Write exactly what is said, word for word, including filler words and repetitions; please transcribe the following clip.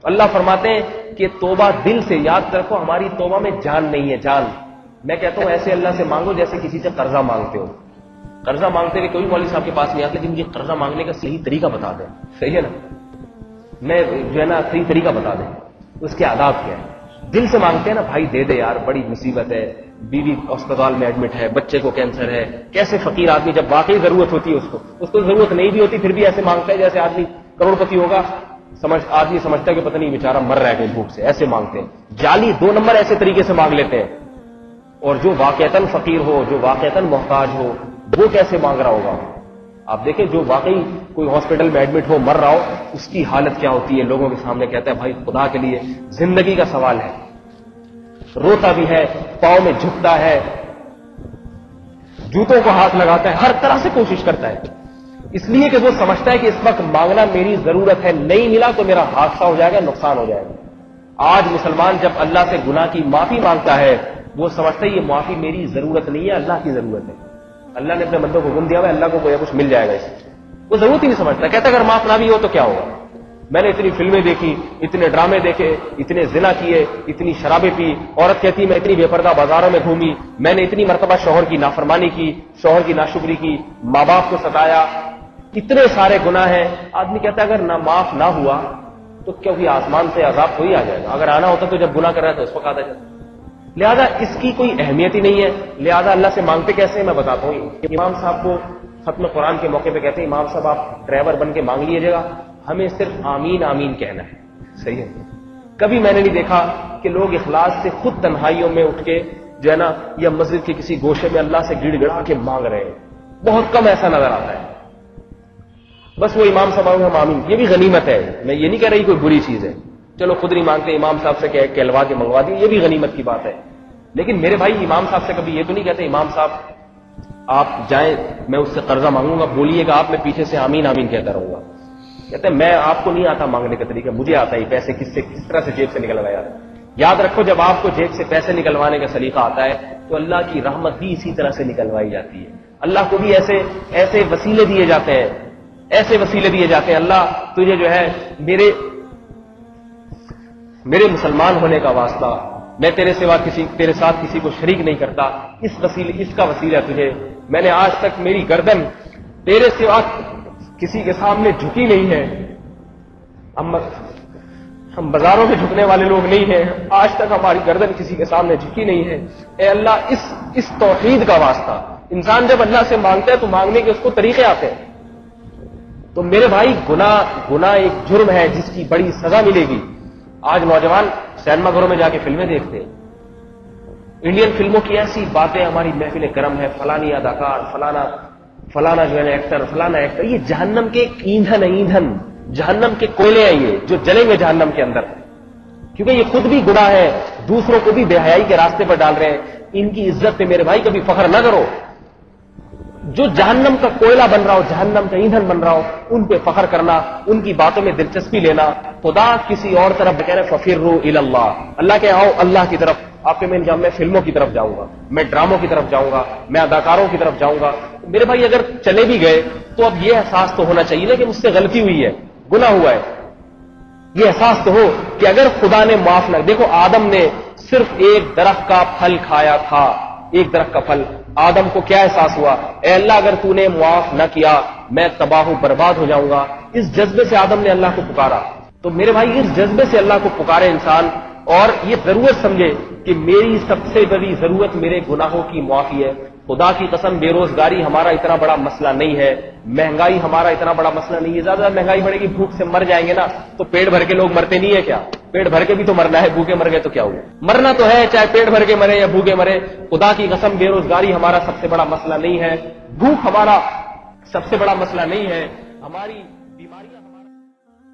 اللہ فرماتے ہیں کہ توبہ دل سے، یاد رکھو ہماری توبہ میں جان نہیں ہے، جان. میں کہتا ہوں ایسے اللہ سے مانگو جیسے کسی سے قرضہ مانگتے ہو. قرضہ مانگتے ہوئے کوئی مولوی صاحب کے پاس نہیں آتے کہ مجھے قرضہ مانگنے کا صحیح طریقہ بتا دیں. صحیح ہے نا؟ میں جو ہے نا صحیح طریقہ بتا دیں، اس کے آداب کیا ہے. دل سے مانگتے ہیں نا، بھائی دے دے یار، بڑی مصیبت ہے، بیوی اسپتال میں ایڈمٹ ہے، بچے کو کینسر ہے. کیسے فقیر آدمی جب واقعی ضرورت ہوتی ہے اس کو اس کو ضرورت نہیں بھی ہوتی پھر بھی ایسے مانگتا ہے جیسے آدمی کروڑ پتی ہوگا. سمجھ آدمی سمجھتا ہے کہ پتہ نہیں بیچارہ مر رہا ہے کہیں بھوک سے. ایسے مانگتے ہیں، جعلی دو نمبر ایسے طریقے سے مانگ لیتے ہیں. اور جو واقعتاً فقیر ہو، جو واقعتاً محتاج ہو، وہ کیسے مانگ رہا ہوگا. آپ دیکھیں جو واقعی کوئی ہاسپٹل میں ایڈمٹ ہو، مر رہا ہو، اس کی حالت کیا ہوتی ہے. لوگوں کے سامنے کہتا ہے بھائی خدا کے لیے زندگی کا سوال ہے. روتا بھی ہے، پاؤں میں جھکتا ہے، جوتوں کو ہاتھ لگاتا ہے، ہر طرح سے کوشش کرتا ہے. اس لیے کہ وہ سمجھتا ہے کہ اس وقت مانگنا میری ضرورت ہے، نہیں ملا تو میرا حادثہ ہو جائے گا، نقصان ہو جائے گا. آج مسلمان جب اللہ سے گناہ کی معافی مانگتا ہے، وہ سمجھتا ہے یہ معافی میری ضرورت نہیں ہے، اللہ کی ضرورت ہے. اللہ نے اپنے بندوں کو گن دیا ہوا ہے، اللہ کو کوئی کچھ مل جائے گا اس سے. وہ ضرورت ہی نہیں سمجھتا. کہتا اگر معاف نہ بھی ہو تو کیا ہوگا. میں نے اتنی فلمیں دیکھی، اتنے ڈرامے دیکھے، اتنے زنا کیے، اتنی شرابیں پی. عورت کہتی میں اتنی بے پردہ بازاروں میں گھومی، میں نے اتنی مرتبہ شوہر کی نافرمانی کی، شوہر کی ناشکری کی، ماں باپ کو ستایا، اتنے سارے گناہ ہیں. آدمی کہتا ہے اگر نہ معاف نہ ہوا تو کیا کوئی آسمان سے عذاب تھوڑی آ جائے گا. اگر آنا ہوتا تو جب گناہ کر رہا ہے تو اس وقت آتا جاتا. لہذا اس کی کوئی اہمیت ہی نہیں ہے. لہذا اللہ سے مانگتے کیسے ہیں میں بتاتا ہوں. امام صاحب کو ختم قرآن کے موقع پہ کہتے ہیں امام صاحب آپ ڈرائیور بن کے مانگ لیجیے گا، ہمیں صرف آمین آمین کہنا ہے. صحیح ہے. کبھی میں نے نہیں دیکھا کہ لوگ اخلاص سے خود تنہائیوں میں اٹھ کے جو ہے نا یا مسجد کے کسی گوشے میں اللہ سے گڑ گڑا کے مانگ رہے ہیں. بہت کم ایسا نظر آتا ہے. بس وہ امام صاحب ہم آمین. یہ بھی غنیمت ہے، میں یہ نہیں کہہ رہی کوئی بری چیز ہے. چلو خود نہیں مانگتے، امام صاحب سے کہلوا کے منگوا دی، یہ بھی غنیمت کی بات ہے. لیکن میرے بھائی امام صاحب سے کبھی یہ تو نہیں کہتے امام صاحب آپ جائیں میں اس سے قرضہ مانگوں گا، بولیے گا آپ، میں پیچھے سے آمین آمین کہتا رہوں گا. کہتے ہیں میں آپ کو نہیں آتا مانگنے کا طریقہ، مجھے آتا ہی پیسے کس سے کس طرح سے جیب سے نکلوایا جاتا ہے. یاد رکھو جب آپ کو جیب سے پیسے نکلوانے کا سلیقہ آتا ہے تو اللہ کی رحمت بھی اسی طرح سے نکلوائی جاتی ہے. اللہ کو بھی ایسے ایسے وسیلے دیے جاتے ہیں، ایسے وسیلے دیے جاتے ہیں. اللہ تجھے جو ہے میرے میرے مسلمان ہونے کا واسطہ، میں تیرے سوا کسی تیرے ساتھ کسی کو شریک نہیں کرتا، اس وسیلے اس کا وسیلہ تجھے، میں نے آج تک میری گردن تیرے سوا کسی کے سامنے جھکی نہیں ہے. ہم ہم بازاروں میں جھکنے والے لوگ نہیں ہیں، آج تک ہماری گردن کسی کے سامنے جھکی نہیں ہے. اے اللہ اس اس توحید کا واسطہ. انسان جب اللہ سے مانگتا ہے تو مانگنے کے اس کو طریقے آتے ہیں. تو میرے بھائی گناہ گناہ ایک جرم ہے جس کی بڑی سزا ملے گی. آج نوجوان سینما گھروں میں جا کے فلمیں دیکھتے ہیں. انڈین فلموں کی ایسی باتیں، ہماری محفل کرم ہے، فلانی اداکار، فلانا فلانا جو ہے ایکٹر، فلانا ایکٹر. یہ جہنم کے ایندھن ایندھن جہنم کے کوئلے ہیں یہ جو جلیں گے جہنم کے اندر. کیونکہ یہ خود بھی گناہ ہے، دوسروں کو بھی بے حیائی کے راستے پر ڈال رہے ہیں. ان کی عزت پہ میرے بھائی کبھی فخر نہ کرو. جو جہنم کا کوئلہ بن رہا ہو، جہنم کا ایندھن بن رہا ہو، ان پہ فخر کرنا، ان کی باتوں میں دلچسپی لینا. خدا کسی اور طرف کہہ رہے ففروا الی اللہ، اللہ کہ آؤ اللہ کی طرف. آپ کے میں انجام میں فلموں کی طرف جاؤں گا، میں ڈراموں کی طرف جاؤں گا، میں اداکاروں کی طرف جاؤں گا. میرے بھائی اگر چلے بھی گئے تو اب یہ احساس تو ہونا چاہیے نا کہ مجھ سے غلطی ہوئی ہے، گناہ ہوا ہے. یہ احساس تو ہو کہ اگر خدا نے معاف نہ، دیکھو آدم نے صرف ایک درخت کا پھل کھایا تھا، ایک درخت کا پھل. آدم کو کیا احساس ہوا؟ اے اللہ اگر تو نے معاف نہ کیا میں تباہ و برباد ہو جاؤں گا. اس جذبے سے آدم نے اللہ کو پکارا. تو میرے بھائی اس جذبے سے اللہ کو پکارے انسان، اور یہ ضرورت سمجھے کہ میری سب سے بڑی ضرورت میرے گناہوں کی معافی ہے. خدا کی قسم بے روزگاری ہمارا اتنا بڑا مسئلہ نہیں ہے، مہنگائی ہمارا اتنا بڑا مسئلہ نہیں ہے. زیادہ مہنگائی بڑھے گی بھوک سے مر جائیں گے نا. تو پیٹ بھر کے لوگ مرتے نہیں ہے کیا؟ پیٹ بھر کے بھی تو مرنا ہے، بھوکے مر گئے تو کیا ہوا؟ مرنا تو ہے چاہے پیٹ بھر کے مرے یا بھوکے مرے. خدا کی قسم بے روزگاری ہمارا سب سے بڑا مسئلہ نہیں ہے، بھوک ہمارا سب سے بڑا مسئلہ نہیں ہے. ہماری بیماریاں